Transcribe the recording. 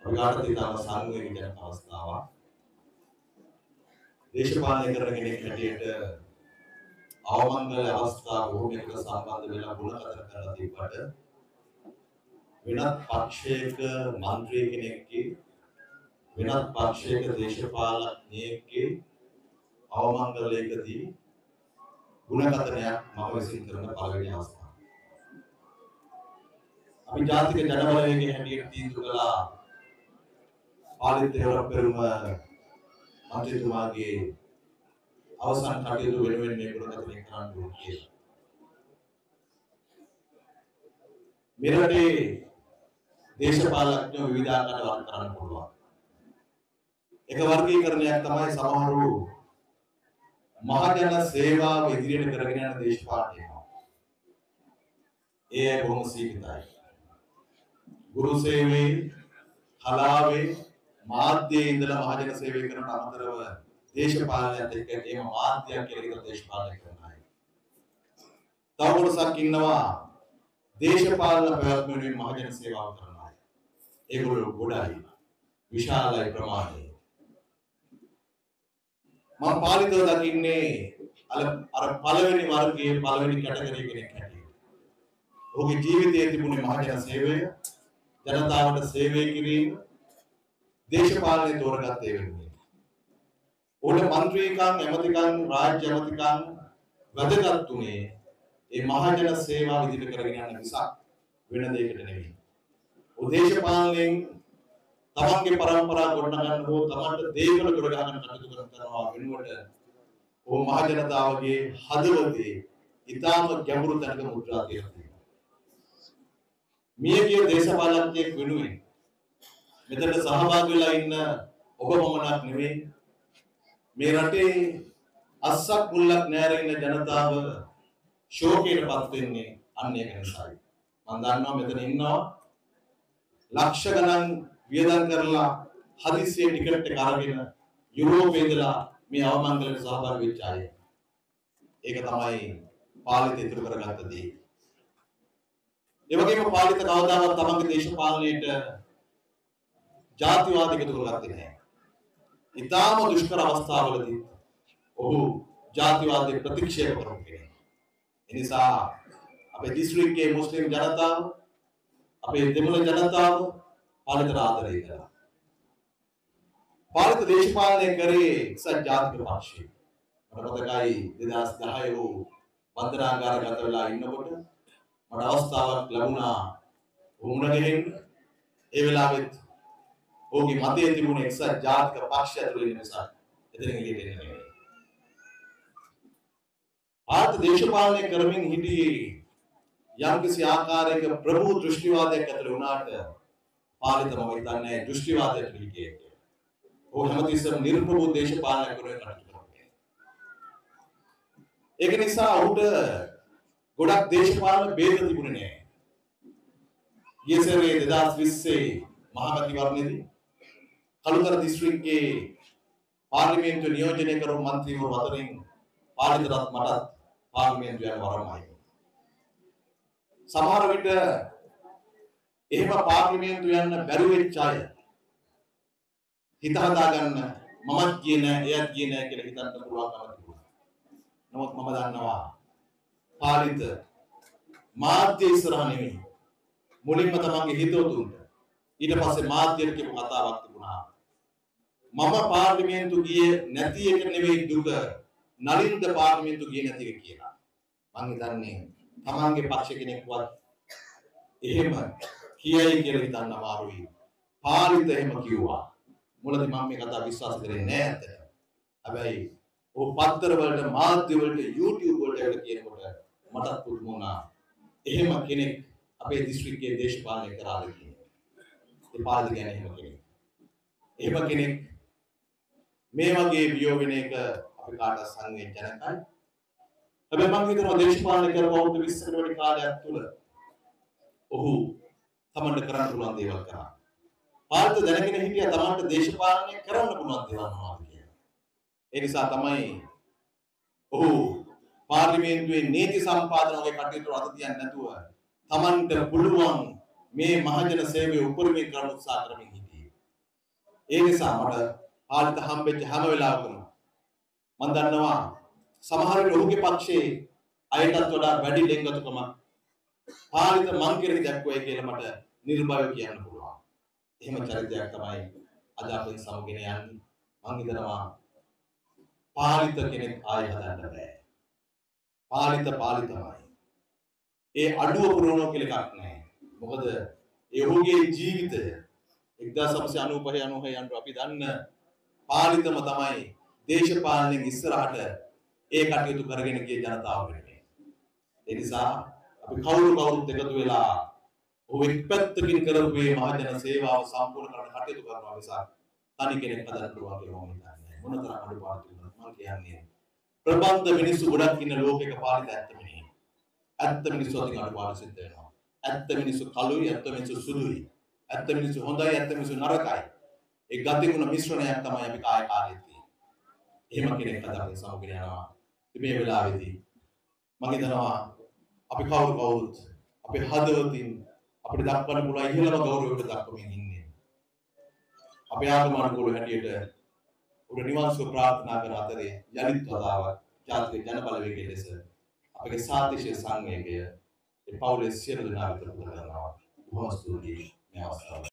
අපිට තියෙන සංවේගීකරණ අවස්ථාවක්. දේශපාලනය කරන කෙනෙක් හැටියට අවමංගල අවස්ථා බොහෝමයකට සම්බන්ධ වෙලා ගුණකථන කරලා තිබ්බට වෙනත් පක්ෂයක മന്ത്രി කෙනෙක්ගේ වෙනත් පක්ෂයක දේශපාලනඥයෙක්ගේ අවමංගලයකදී ගුණකථනයක් මම විසින් කරන පළවෙනි අවස්ථාව. අපි ජාතික ජනබලවේගයේ හැටියට තීන්දුව කළා පාලිත පෙරමුණ මන්ත්‍රීතුමාගේ අවසන් කටයුතු වෙනුවෙන් මේ ගුණකථනය කරන්න ඕන කියලා. මෙරටේ දේශපාලනඥයෝ විවිධාකාර වර්ග කරන්න පුළුවන්. එක වර්ගීකරණයක් තමයි සමහරු මහජන සේවාව ඉදිරියට කරගෙන යන දේශපාලනය. ඒ බොහොම සීමිතයි. ගුරු සේවයේ, කලාවේ, මාධ්‍යයේ ඉඳලා මහජන සේවය කරන අතරව දේශපාලනයත් එක්ක ඒම මාධ්‍යයක් කියලා දේශපාලනය කරන අය. තව කොටසක් ඉන්නවා දේශපාලන පැවැත්ම වෙනුවෙන් මහජන සේවාව කරන අය. ඒගොල්ලෝ ගොඩයි. විශාලයි ප්‍රමාණය. මම පාලිතව දකින්නේ අර පළවෙනි වර්ගයේ පළවෙනි කැටගරි කෙනෙක් හැටියට. ඔහුගේ ජීවිතයේ තිබුණේ මහජන සේවය, ජනතාවට සේවය කිරීම, දේශපාලනය තෝරගත්තේ වෙන්නේ. ඔහුට മന്ത്രിකම්, ඇමතිකම්, රාජ්‍ය ඇමතිකම් වැදගත් උනේ ඒ මහජන සේවාව ඉදිරි කරගෙන යන නිසා වෙන දෙයකට නෙවෙයි. ඔහු දේශපාලනයෙන් තමන්ගේ પરම්පරාව ගොඩනගන්න හෝ තමන්ට දේවල් ගොඩ ගන්න කටයුතු කරනවා වෙනුවට ඔහු මහ ජනතාවගේ හදවතේ ඊටාම ගැඹුරු තැනක මුද්‍රා තියලා තියෙනවා. මියගිය දේශපාලනඥයෙක් වෙනුවෙන් මෙතන සහභාගී වෙලා ඉන්න ඔබ මොමනක් නෙවෙයි මේ රටේ අස්සක් මුල්ලක් නැරෙන ජනතාව ශෝකයටපත් වෙන්නේ අන්න ඒක නිසායි. මම දන්නවා මෙතන ඉන්නවා ලක්ෂ ගණන් වියදම් කරලා හදිස්සියේ ටිකට් එක අරගෙන යුරෝපේ ඉඳලා මේ අවමංගලයට සහභාගී වෙච්ච අය. ඒක තමයි පාලිත ඉතුරු කරගත්ත දේ. ඒ වගේම පාලිත කවදාවත් තමන්ගේ දේශපාලනයට ජාතිවාදීක ඉතුරු කරගත්තේ නැහැ. ඊටාම දුෂ්කර අවස්ථාවලදී ඔහු ජාතිවාදී ප්‍රතික්ෂේප කරපු කෙනෙක්. ඒ නිසා අපේ දිස්ත්‍රික්කයේ මුස්ලිම් ජනතාව, අපේ දෙමළ ජනතාව පාලිත ආදරය කළා. පාලිත දේශපාලනය කරේ එක්සත් ජාතික පක්ෂය. මට මතකයි 2010 වන්දනාගාරගත වෙලා ඉන්නකොට මට අවස්ථාවක් ලැබුණා වුණ ගෙහෙන්න. ඒ වෙලාවෙත් ඔහුගේ මතයේ තිබුණ එක්සත් ජාතික පක්ෂය ඇතුළේ ඉන්න නිසා එතනින් එළියට එන්නේ නෙවෙයි. ආත් දේශපාලනය කරමින් හිටියේ යම්කිසි ආකාරයක ප්‍රභූ දෘෂ්ටිවාදයක් ඇතුළේ වුණාට පාලිතම හිතන්නේ දෘෂ්ටිවාදයට පිළිගියේ. ඔහු හැමතිස්සෙම නිර්ප්‍රභූ දේශපාලනය කරගෙන කටයුතු කරනවා. ඒක නිසා ඔහුට ගොඩක් දේශපාලන ભેද තිබුණේ නැහැ. ඊසරේ 2020 මහමැතිවරණයේදී කළුතර දිස්ත්‍රික්කයේ පාර්ලිමේන්තු නියෝජනය කරපු മന്ത്രിවරු අතරින් පාලිතවත් මටත් පාර්ලිමේන්තුවේ වරමයි. සමහර විට එහෙම පාර්ලිමේන්තු යන්න බැරි වෙච්ච අය හිත හදාගන්න මමත් කියන එයත් කියන කියලා හිතන්න පුළුවන්කම තිබුණා. නමුත් මම දන්නවා පාලිත මාධ්‍ය ඉස්සරහ නෙමෙයි මුලින්ම තමන්ගේ හිතවතුන්ට ඊට පස්සේ මාධ්‍යයට කියපු කතාවක් තිබුණා. මම පාර්ලිමේන්තු ගියේ නැති එක නෙවෙයි දුක, නලින්ද පාර්ලිමේන්තු ගියේ නැති එක කියලා. මම හිතන්නේ තමන්ගේ පක්ෂ කෙනෙක්වත් එහෙම කියයි කියලා හිතන්න අමාරුයි. පාලිත එහෙම කිව්වා. මුලදී මම මේ කතාව විශ්වාස කරේ නෑ ඇත්තට. හැබැයි ඔය පත්තර වලට, මාධ්‍ය වලට, YouTube වලට ඒකට කියනකොට මටත් පුදුම වුණා. එහෙම කෙනෙක් අපේ දිස්ත්‍රික්කයේ දේශපාලනය කරාද කියන්නේ. ඒ පාලිත කියන්නේ එහෙම කෙනෙක්. එහෙම කෙනෙක් මේ වගේ වියෝ වෙන එක අපි කාටවත් සංවේදනයයි. හැබැයි මම හිතනවා දේශපාලනය කරපු අවුරුදු 20කට වැඩි කාලයක් තුල ඔහු තමන්ට කරන්න පුළුවන් දේවල් කරා. පාලිත දැනගෙන හිටියා තමන්ට දේශපාලනය කරන්න පුළුවන් දේවල් මොනවද කියලා. ඒ නිසා තමයි ඔහු පාර්ලිමේන්තුවේ නීති සම්පාදන වගේ කටයුතු අත තියන්නේ නැතුව තමන්ට පුළුවන් මේ මහජන සේවය උපරිමයෙන් කරන්න උත්සාහ කරමින් හිටියේ. ඒ නිසා මට පාලිත හම්බෙච්ච හැම වෙලාවකම මම දන්නවා සමහර විට ඔහුගේ පක්ෂයේ අයටත් වඩා වැඩි ලෙන්ගතුකම පාලිත මං කෙරෙහි දැක්වුවයි කියලා මට නිර්භයව කියන්න පුළුවන්. එහෙම චරිතයක් තමයි අද අපි සමගින යන්නේ. මං හිතනවා පාලිත කෙනෙක් ආයෙ හදන්න බෑ. පාලිතමයි. ඒ අඩුව පුරවනවා කියලා එකක් නැහැ. මොකද ඒ ඔහුගේ ජීවිතය 1995 යනු අපි දන්න පාලිතම තමයි දේශපාලනයෙන් ඉස්සරහට ඒ කටයුතු කරගෙන ගිය ජනතාව වෙනුවෙන්. ඒ නිසා අපි කවුරුත් එකතු වෙලා ඔහු එක් පැත්තකින් කරපු මේ මහජන සේවාව සම්පූර්ණ කරන්න කටයුතු කරනවා නිසා තනි කෙනෙක් හදන්න පුළුවන් කියලා මම හිතන්නේ. මොනතරම් අඩුපාඩු තිබුණත් මම කියන්නේ ප්‍රබන්ධ මිනිස්සු ගොඩක් ඉන්න ලෝකයක පාලිත ඇත්තම නෙවෙයි. ඇත්ත මිනිස්සු අතින් අඩුපාඩු සිද්ධ වෙනවා. ඇත්ත මිනිස්සු කළුයි, ඇත්ත මිනිස්සු සුදුයි. ඇත්ත මිනිස්සු හොඳයි, ඇත්ත මිනිස්සු නරකයි. ඒ ගතිගුණ මිශ්‍රණයක් තමයි අපි කාලේ තියෙන්නේ. එහෙම කෙනෙක් අද අපි සමගින යනවා. මේ වෙලාවේදී මම හිතනවා අපි කවුරුත් අපේ හදවතින් අපිට දක්වන්න පුළුවන් ඉහළම ගෞරවයකට දක්වමින් ඉන්නේ. අපේ ආගමනුකූල හැටියට උඩ නිවන් සුව ප්‍රාර්ථනා කරන අතරේ යලිත් වතාවක් ජාතික ජන බලවේගයේ ලෙස අපගේ සාතිශය සංවේගය ඒ පවුලේ සියලු දෙනා වෙත පුද කරනවා. බොහොම ස්තුතියි මේ අවස්ථාවට.